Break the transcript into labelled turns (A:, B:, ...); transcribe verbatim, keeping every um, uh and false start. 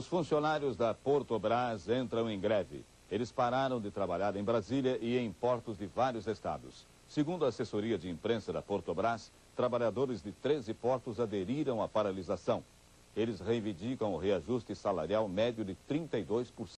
A: Os funcionários da Portobras entram em greve. Eles pararam de trabalhar em Brasília e em portos de vários estados. Segundo a assessoria de imprensa da Portobras, trabalhadores de treze portos aderiram à paralisação. Eles reivindicam o reajuste salarial médio de trinta e dois por cento.